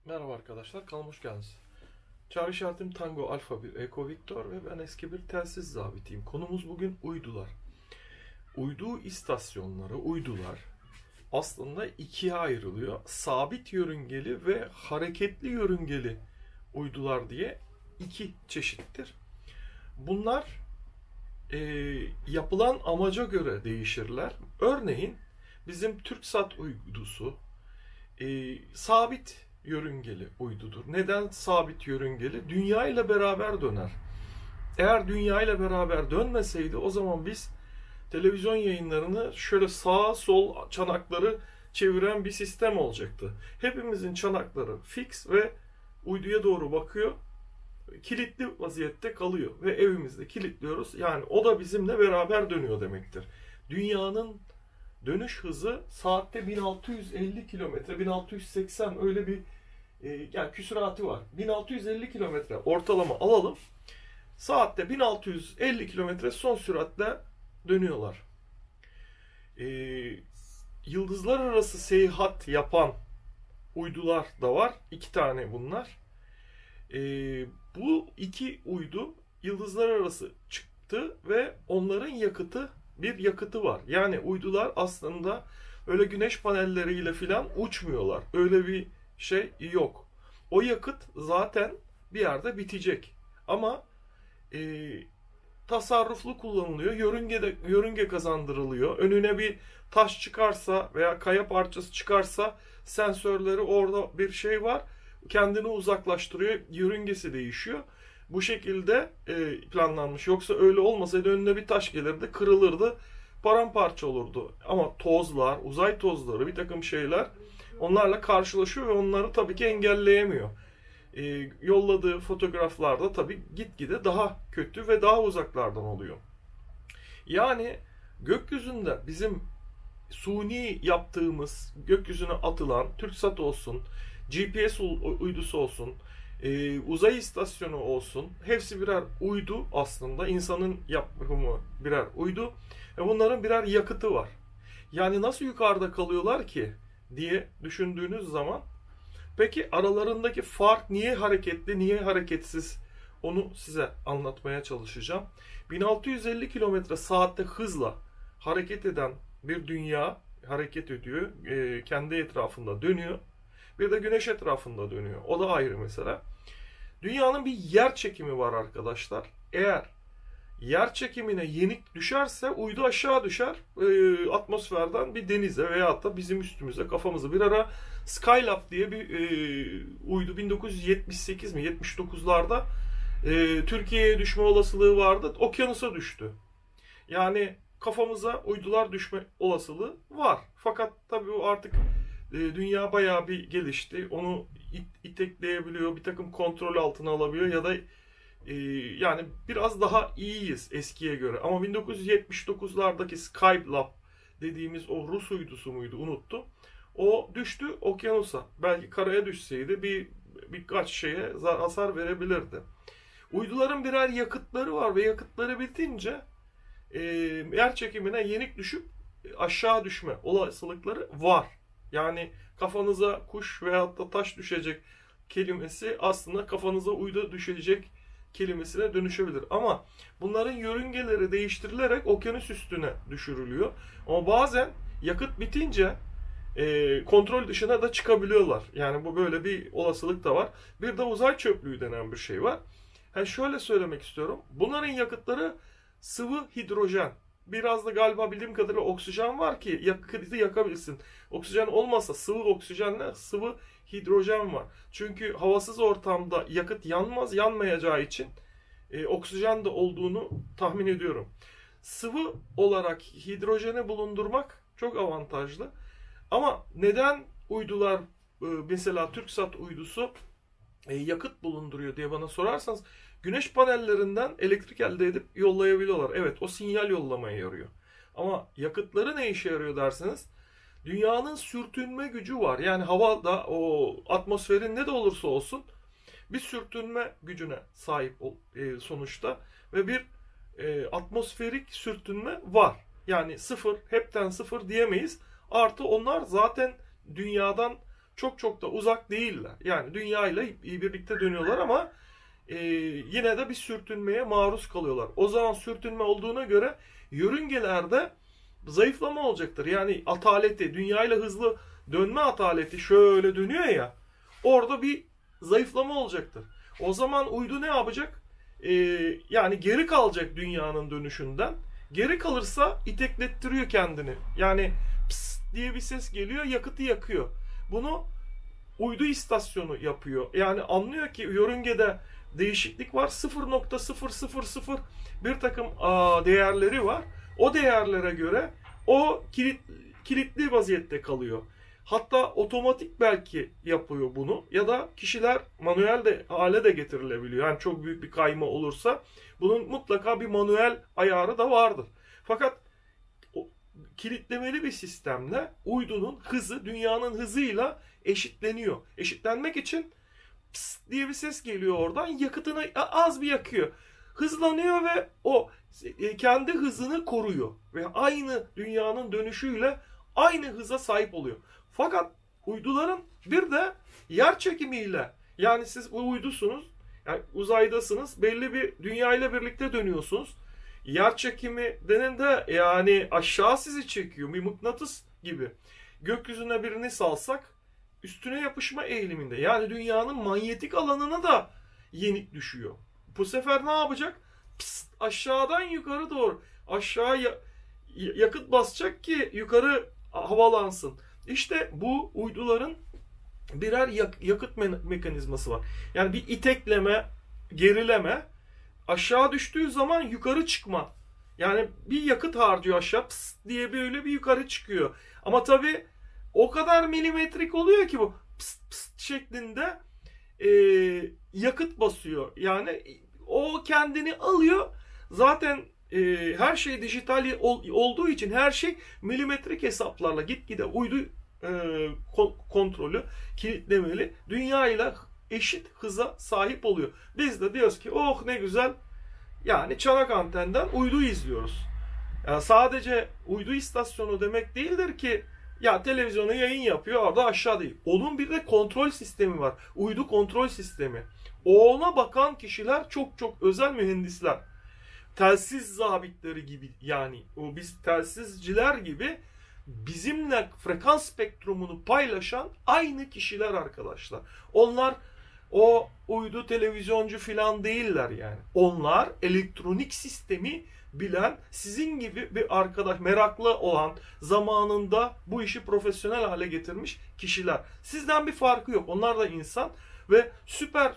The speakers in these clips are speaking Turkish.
Merhaba arkadaşlar, kanalıma hoş geldiniz. Çağrı işaretim Tango Alfa 1 Eko Victor ve ben eski bir telsiz zabitiyim. Konumuz bugün uydular. Uydu istasyonları, uydular aslında ikiye ayrılıyor. Sabit yörüngeli ve hareketli yörüngeli uydular diye iki çeşittir. Bunlar yapılan amaca göre değişirler. Örneğin bizim TürkSat uydusu sabit yörüngeli uydudur. Neden sabit yörüngeli? Dünya ile beraber döner. Eğer dünya ile beraber dönmeseydi o zaman biz televizyon yayınlarını şöyle sağa sol çanakları çeviren bir sistem olacaktı. Hepimizin çanakları fix ve uyduya doğru bakıyor. Kilitli vaziyette kalıyor ve evimizde kilitliyoruz. Yani o da bizimle beraber dönüyor demektir. Dünyanın dönüş hızı saatte 1650 kilometre, 1680 öyle bir yani küsuratı var. 1650 kilometre ortalama alalım. Saatte 1650 kilometre son süratle dönüyorlar. E, Yıldızlar arası seyahat yapan uydular da var. 2 tane bunlar. Bu iki uydu yıldızlar arası çıktı ve onların bir yakıtı var. Yani uydular aslında öyle güneş panelleriyle filan uçmuyorlar. Öyle bir şey yok. O yakıt zaten bir yerde bitecek. Ama e, tasarruflu kullanılıyor. Yörünge kazandırılıyor. Önüne bir taş çıkarsa veya kaya parçası çıkarsa sensörleri orada bir şey var. Kendini uzaklaştırıyor. Yörüngesi değişiyor. Bu şekilde planlanmış. Yoksa öyle olmasaydı önüne bir taş gelirdi, kırılırdı, paramparça olurdu. Ama tozlar, uzay tozları, bir takım şeyler onlarla karşılaşıyor ve onları tabii ki engelleyemiyor. Yolladığı fotoğraflarda tabii gitgide daha kötü ve daha uzaklardan oluyor. Yani gökyüzünde bizim suni yaptığımız, gökyüzüne atılan TürkSat olsun, GPS uydusu olsun, uzay istasyonu olsun, hepsi birer uydu aslında. İnsanın yapımı birer uydu ve bunların birer yakıtı var. Yani nasıl yukarıda kalıyorlar ki diye düşündüğünüz zaman, peki aralarındaki fark niye hareketli, niye hareketsiz? Onu size anlatmaya çalışacağım. 1650 kilometre saatte hızla hareket eden bir dünya hareket ediyor. Kendi etrafında dönüyor. Bir de güneş etrafında dönüyor. O da ayrı mesela. Dünyanın bir yer çekimi var arkadaşlar. Eğer yer çekimine yenik düşerse uydu aşağı düşer. Atmosferden bir denize veya da bizim üstümüze, kafamıza. Bir ara Skylab diye bir uydu 1978 mi 79'larda Türkiye'ye düşme olasılığı vardı. Okyanusa düştü. Yani kafamıza uydular düşme olasılığı var. Fakat tabii o artık dünya bayağı bir gelişti. Onu itekleyebiliyor, bir takım kontrol altına alabiliyor ya da yani biraz daha iyiyiz eskiye göre. Ama 1979'lardaki Skylab dediğimiz o Rus uydusu muydu unuttum. O düştü okyanusa. Belki karaya düşseydi birkaç şeye hasar verebilirdi. Uyduların birer yakıtları var ve yakıtları bitince yer çekimine yenik düşüp aşağı düşme olasılıkları var. Yani kafanıza kuş veyahut da taş düşecek kelimesi aslında kafanıza uydu düşecek kelimesine dönüşebilir. Ama bunların yörüngeleri değiştirilerek okyanus üstüne düşürülüyor. Ama bazen yakıt bitince kontrol dışına da çıkabiliyorlar. Yani bu böyle bir olasılık da var. Bir de uzay çöplüğü denen bir şey var. Yani şöyle söylemek istiyorum. Bunların yakıtları sıvı hidrojen. Biraz da galiba bildiğim kadarıyla oksijen var ki yakıtı yakabilsin. Oksijen olmasa sıvı oksijenle sıvı hidrojen var. Çünkü havasız ortamda yakıt yanmaz, yanmayacağı için oksijen de olduğunu tahmin ediyorum. Sıvı olarak hidrojeni bulundurmak çok avantajlı. Ama neden uydular mesela TürkSat uydusu yakıt bulunduruyor diye bana sorarsanız, güneş panellerinden elektrik elde edip yollayabiliyorlar. Evet, o sinyal yollamaya yarıyor. Ama yakıtları ne işe yarıyor derseniz, dünyanın sürtünme gücü var. Yani havada o atmosferin ne de olursa olsun bir sürtünme gücüne sahip sonuçta ve bir atmosferik sürtünme var. Yani sıfır, hepten sıfır diyemeyiz. Artı onlar zaten dünyadan çok çok da uzak değiller. Yani dünya ile birlikte dönüyorlar ama yine de bir sürtünmeye maruz kalıyorlar. O zaman sürtünme olduğuna göre yörüngelerde zayıflama olacaktır. Yani ataleti, dünya ile hızlı dönme ataleti şöyle dönüyor ya, orada bir zayıflama olacaktır. O zaman uydu ne yapacak? Yani geri kalacak dünyanın dönüşünden. Geri kalırsa iteklettiriyor kendini. Yani pıs diye bir ses geliyor, yakıtı yakıyor. Bunu uydu istasyonu yapıyor. Yani anlıyor ki yörüngede değişiklik var. 0.000 bir takım değerleri var. O değerlere göre o kilitli vaziyette kalıyor. Hatta otomatik belki yapıyor bunu, ya da kişiler manuel de hale de getirilebiliyor. Yani çok büyük bir kayma olursa bunun mutlaka bir manuel ayarı da vardır. Fakat kilitlemeli bir sistemle uydunun hızı dünyanın hızıyla eşitleniyor. Eşitlenmek için pıs diye bir ses geliyor oradan, yakıtını az bir yakıyor. Hızlanıyor ve o kendi hızını koruyor ve aynı dünyanın dönüşüyle aynı hıza sahip oluyor. Fakat uyduların bir de yer çekimiyle, yani siz bu uydusunuz, yani uzaydasınız, belli bir dünya ile birlikte dönüyorsunuz. Yer çekimi denen de yani aşağı sizi çekiyor, bir mıknatıs gibi. Gökyüzüne birini salsak üstüne yapışma eğiliminde. Yani dünyanın manyetik alanına da yenik düşüyor. Bu sefer ne yapacak? Pst, aşağıdan yukarı doğru. Aşağıya yakıt basacak ki yukarı havalansın. İşte bu uyduların birer yakıt mekanizması var. Yani bir itekleme, gerileme, aşağı düştüğü zaman yukarı çıkma. Yani bir yakıt harcıyor aşağı, pst diye böyle bir yukarı çıkıyor. Ama tabii o kadar milimetrik oluyor ki bu pst pst şeklinde yakıt basıyor. Yani o kendini alıyor. Zaten her şey dijital olduğu için her şey milimetrik hesaplarla gitgide uydu kontrolü kilitlemeli. Dünya ile eşit hıza sahip oluyor. Biz de diyoruz ki oh ne güzel, yani çanak antenden uydu izliyoruz. Yani sadece uydu istasyonu demek değildir ki ya televizyona yayın yapıyor orada aşağı değil. Onun bir de kontrol sistemi var. Uydu kontrol sistemi. Ona bakan kişiler çok çok özel mühendisler. Telsiz zabitleri gibi, yani o biz telsizciler gibi bizimle frekans spektrumunu paylaşan aynı kişiler arkadaşlar. Onlar o uydu televizyoncu filan değiller yani. Onlar elektronik sistemi bilen, sizin gibi bir arkadaş, meraklı olan, zamanında bu işi profesyonel hale getirmiş kişiler. Sizden bir farkı yok. Onlar da insan ve süper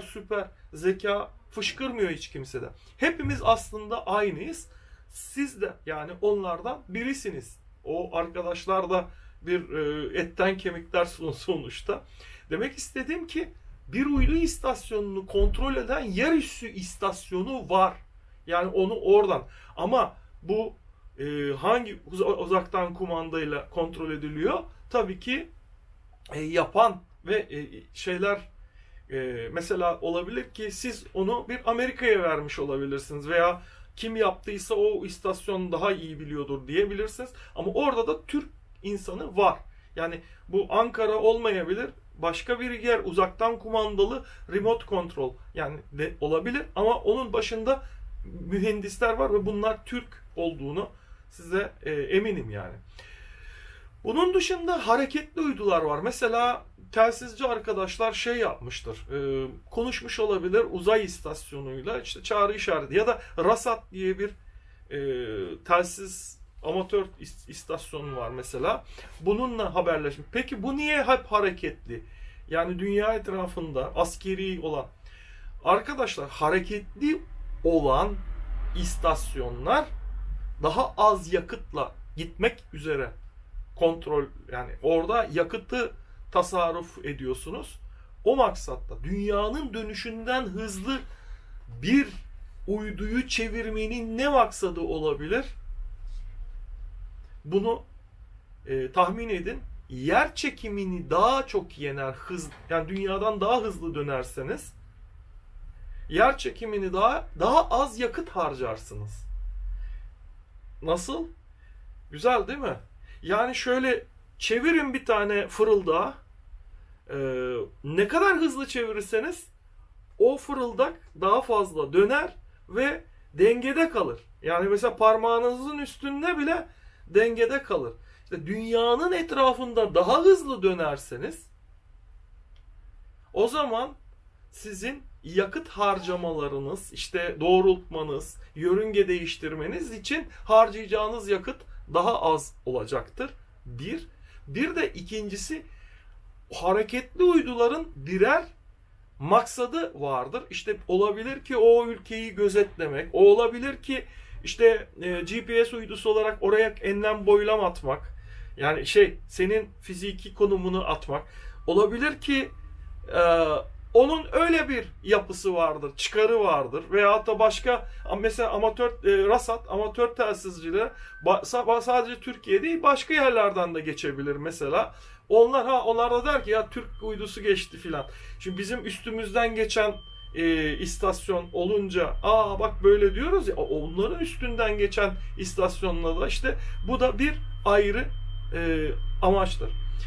zeka fışkırmıyor hiç kimsede. Hepimiz aslında aynıyız. Siz de yani onlardan birisiniz. O arkadaşlar da bir etten kemikler sonuçta. Demek istediğim ki bir uydu istasyonunu kontrol eden yerüstü istasyonu var. Yani onu oradan. Ama bu hangi uzaktan kumandayla kontrol ediliyor? Tabii ki yapan ve şeyler mesela olabilir ki siz onu bir Amerika'ya vermiş olabilirsiniz veya kim yaptıysa o istasyon daha iyi biliyordur diyebilirsiniz. Ama orada da Türk insanı var. Yani bu Ankara olmayabilir. Başka bir yer, uzaktan kumandalı remote control yani de olabilir ama onun başında mühendisler var ve bunlar Türk olduğunu size eminim yani. Bunun dışında hareketli uydular var. Mesela telsizci arkadaşlar şey yapmıştır. Konuşmuş olabilir uzay istasyonuyla, işte çağrı işareti ya da RASAT diye bir telsiz amatör istasyonu var mesela. Bununla haberleşmiş. Peki bu niye hep hareketli? Yani dünya etrafında askeri olan. Arkadaşlar hareketli olan istasyonlar daha az yakıtla gitmek üzere kontrol, yani orada yakıtı tasarruf ediyorsunuz. O maksatla dünyanın dönüşünden hızlı bir uyduyu çevirmenin ne maksadı olabilir? Bunu tahmin edin. Yer çekimini daha çok yener hız, yani dünyadan daha hızlı dönerseniz yer çekimini daha az yakıt harcarsınız. Nasıl? Güzel değil mi? Yani şöyle çevirin bir tane fırıldağı, Ne kadar hızlı çevirirseniz o fırıldak daha fazla döner ve dengede kalır. Yani mesela parmağınızın üstünde bile dengede kalır. İşte dünyanın etrafında daha hızlı dönerseniz o zaman sizin yakıt harcamalarınız, işte doğrultmanız, yörünge değiştirmeniz için harcayacağınız yakıt daha az olacaktır. Bir de ikincisi, hareketli uyduların birer maksadı vardır. İşte olabilir ki o ülkeyi gözetlemek, o olabilir ki işte GPS uydusu olarak oraya enlem boylam atmak, yani senin fiziki konumunu atmak. Olabilir ki onun öyle bir yapısı vardır, çıkarı vardır veyahut da başka, mesela RASAT, amatör telsizciler sadece Türkiye değil başka yerlerden de geçebilir mesela. Onlar da der ki ya Türk uydusu geçti filan. Şimdi bizim üstümüzden geçen istasyon olunca bak böyle diyoruz ya, onların üstünden geçen istasyonla da işte bu da bir ayrı amaçtır.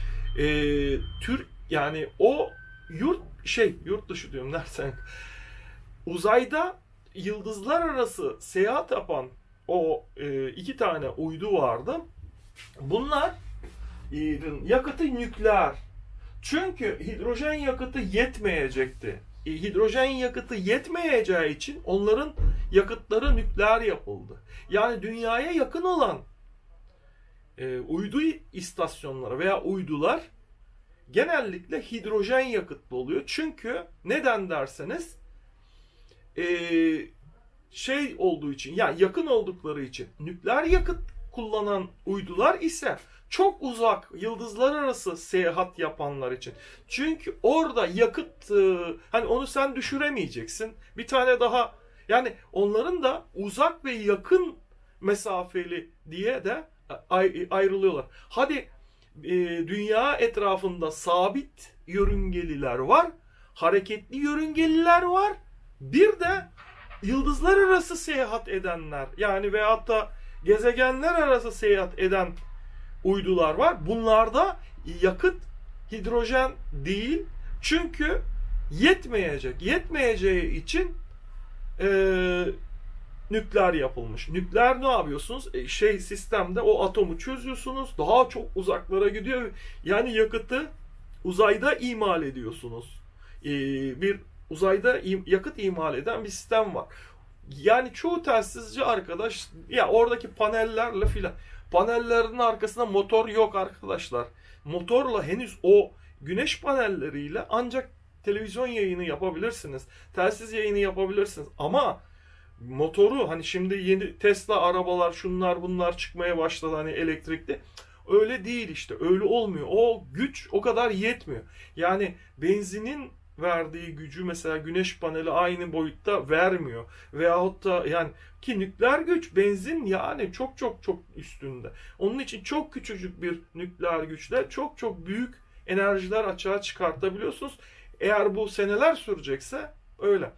Yani o yurt dışı diyorum dersen, uzayda yıldızlar arası seyahat yapan o 2 tane uydu vardı. Bunlar yakıtı nükleer. Çünkü hidrojen yakıtı yetmeyecekti. Hidrojen yakıtı yetmeyeceği için onların yakıtları nükleer yapıldı. Yani dünyaya yakın olan uydu istasyonları veya uydular genellikle hidrojen yakıtlı oluyor. Çünkü neden derseniz olduğu için, yani yakın oldukları için. Nükleer yakıt kullanan uydular ise çok uzak, yıldızlar arası seyahat yapanlar için. Çünkü orada yakıt, hani onu sen düşüremeyeceksin. Bir tane daha, yani onların da uzak ve yakın mesafeli diye de ayrılıyorlar. Hadi dünya etrafında sabit yörüngeliler var, hareketli yörüngeliler var. Bir de yıldızlar arası seyahat edenler, yani veyahut da gezegenler arası seyahat eden uydular var. Bunlarda yakıt hidrojen değil. Çünkü yetmeyeceği için nükleer yapılmış. Nükleer ne yapıyorsunuz? Sistemde o atomu çözüyorsunuz. Daha çok uzaklara gidiyor. Yani yakıtı uzayda imal ediyorsunuz. Bir uzayda yakıt imal eden bir sistem var. Yani çoğu telsizci arkadaş ya oradaki panellerle filan, panellerin arkasında motor yok arkadaşlar. Motorla henüz o güneş panelleriyle ancak televizyon yayını yapabilirsiniz. Telsiz yayını yapabilirsiniz. Ama motoru, hani şimdi yeni Tesla arabalar, şunlar bunlar çıkmaya başladı hani elektrikli. Öyle değil işte. Öyle olmuyor. O güç o kadar yetmiyor. Yani benzinin verdiği gücü mesela güneş paneli aynı boyutta vermiyor. Veyahut da yani ki nükleer güç benzin yani çok çok çok üstünde. Onun için çok küçücük bir nükleer güçle çok çok büyük enerjiler açığa çıkartabiliyorsunuz. Eğer bu seneler sürecekse öyle.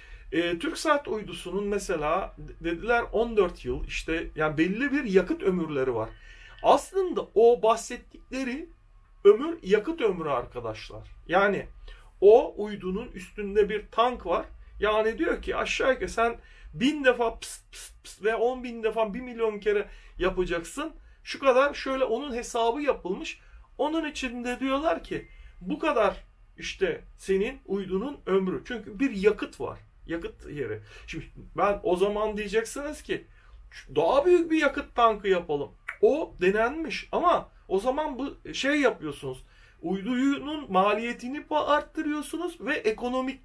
TürkSat uydusunun mesela dediler 14 yıl, işte yani belli bir yakıt ömürleri var. Aslında o bahsettikleri ömür yakıt ömrü arkadaşlar. Yani o uydunun üstünde bir tank var. Yani diyor ki aşağı yukarı sen 1000 defa pıs pıs pıs ve 10.000 defa 1 milyon kere yapacaksın. Şu kadar, şöyle onun hesabı yapılmış. Onun içinde diyorlar ki bu kadar işte senin uydunun ömrü. Çünkü bir yakıt var. Yakıt yeri. Şimdi ben o zaman diyeceksiniz ki daha büyük bir yakıt tankı yapalım. O denenmiş ama o zaman bu yapıyorsunuz. Uydunun maliyetini arttırıyorsunuz ve ekonomik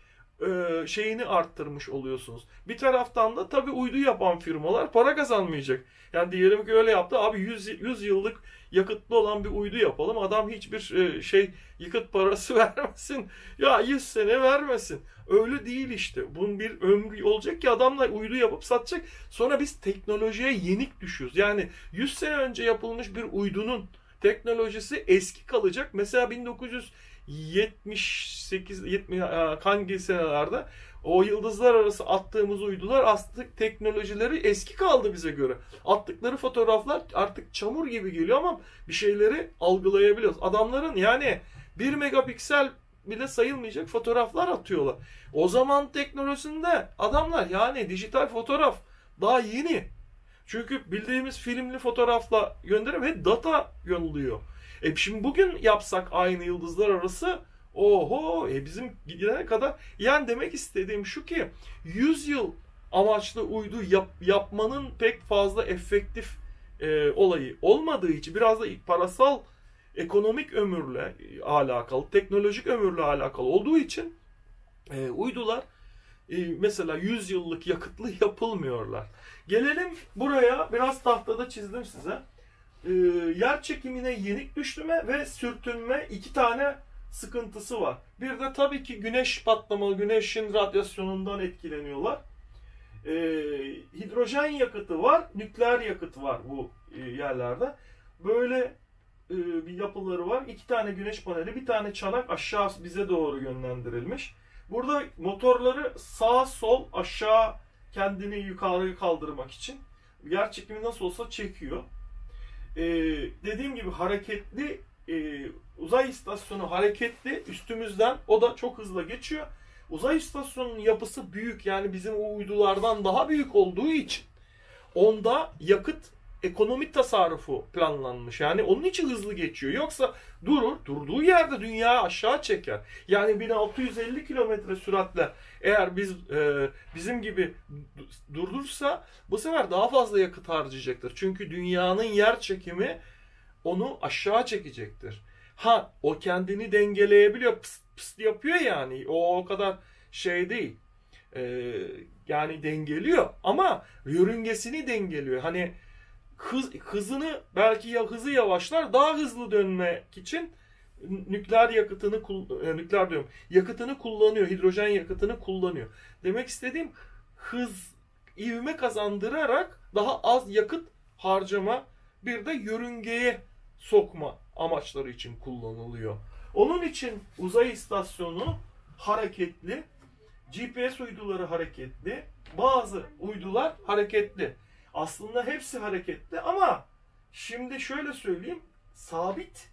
şeyini arttırmış oluyorsunuz. Bir taraftan da tabii uydu yapan firmalar para kazanmayacak. Yani diyelim ki öyle yaptı. Abi 100 yıllık yakıtlı olan bir uydu yapalım. Adam hiçbir yakıt parası vermesin. Ya 100 sene vermesin. Öyle değil işte. Bunun bir ömrü olacak ki adamlar uydu yapıp satacak. Sonra biz teknolojiye yenik düşüyoruz. Yani 100 sene önce yapılmış bir uydunun teknolojisi eski kalacak. Mesela 1978 hangi senelerde o yıldızlar arası attığımız uydular aslında teknolojileri eski kaldı bize göre. Attıkları fotoğraflar artık çamur gibi geliyor ama bir şeyleri algılayabiliyoruz. Adamların yani 1 megapiksel bile sayılmayacak fotoğraflar atıyorlar. O zaman teknolojisinde adamlar, yani dijital fotoğraf daha yeni. Çünkü bildiğimiz filmli fotoğrafla gönderiyor ve data yolluyor. Şimdi bugün yapsak aynı yıldızlar arası, oho, bizim gidene kadar, yani demek istediğim şu ki 100 yıl amaçlı uydu yapmanın pek fazla efektif olayı olmadığı için, biraz da parasal, ekonomik ömürle alakalı, teknolojik ömürle alakalı olduğu için uydular mesela 100 yıllık yakıtlı yapılmıyorlar. Gelelim buraya, biraz tahtada çizdim size. Yer çekimine yenik düşme ve sürtünme, iki tane sıkıntısı var. Bir de tabii ki güneş patlamalı, güneşin radyasyonundan etkileniyorlar. Hidrojen yakıtı var, nükleer yakıt var bu yerlerde. Böyle bir yapıları var. İki tane güneş paneli, bir tane çanak aşağı bize doğru yönlendirilmiş. Burada motorları sağ sol aşağı, kendini yukarı kaldırmak için. Yer çekimi nasıl olsa çekiyor. Dediğim gibi hareketli, uzay istasyonu hareketli üstümüzden, o da çok hızlı geçiyor. Uzay istasyonunun yapısı büyük, yani bizim o uydulardan daha büyük olduğu için onda yakıt ekonomi tasarrufu planlanmış. Yani onun için hızlı geçiyor. Yoksa durduğu yerde dünyayı aşağı çeker. Yani 1650 kilometre süratle eğer bizim gibi durdursa, bu sefer daha fazla yakıt harcayacaktır. Çünkü dünyanın yer çekimi onu aşağı çekecektir. O kendini dengeleyebiliyor, pıst pıst yapıyor yani. O kadar şey değil. Yani dengeliyor ama yörüngesini dengeliyor. Hani hızını, belki hızı yavaşlar, daha hızlı dönmek için nükleer yakıtını kullanıyor, hidrojen yakıtını kullanıyor. Demek istediğim, ivme kazandırarak daha az yakıt harcama, bir de yörüngeye sokma amaçları için kullanılıyor. Onun için uzay istasyonu hareketli, GPS uyduları hareketli, bazı uydular hareketli. Aslında hepsi hareketli ama şimdi şöyle söyleyeyim, sabit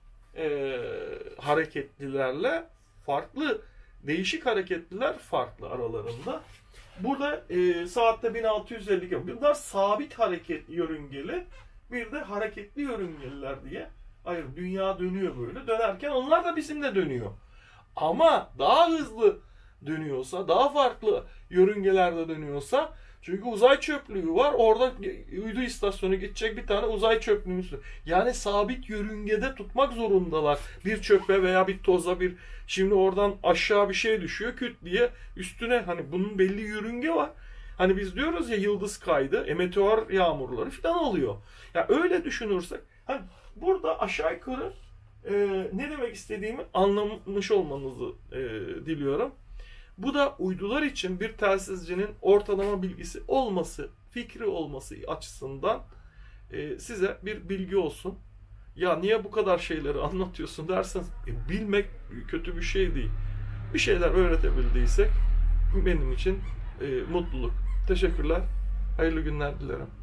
hareketlilerle farklı, değişik hareketliler farklı aralarında. Burada saatte 1650 km. Bunlar sabit hareketli yörüngeli, bir de hareketli yörüngeliler diye. Hayır, dünya dönüyor böyle. Dönerken onlar da bizimle dönüyor. Ama daha hızlı dönüyorsa, daha farklı yörüngelerde dönüyorsa, çünkü uzay çöplüğü var. Orada uydu istasyonu gidecek bir tane uzay çöplüğümüz var. Yani sabit yörüngede tutmak zorundalar. Bir çöpe veya bir toza, şimdi oradan aşağı bir şey düşüyor küt diye üstüne, hani bunun belli yörünge var. Hani biz diyoruz ya, yıldız kaydı, meteor yağmurları falan oluyor. Ya öyle düşünürsek, hani burada aşağı yukarı ne demek istediğimi anlamış olmanızı diliyorum. Bu da uydular için bir telsizcinin ortalama bilgisi olması, fikri olması açısından size bir bilgi olsun. Ya niye bu kadar şeyleri anlatıyorsun derseniz, bilmek kötü bir şey değil. Bir şeyler öğretebildiysek benim için mutluluk. Teşekkürler. Hayırlı günler dilerim.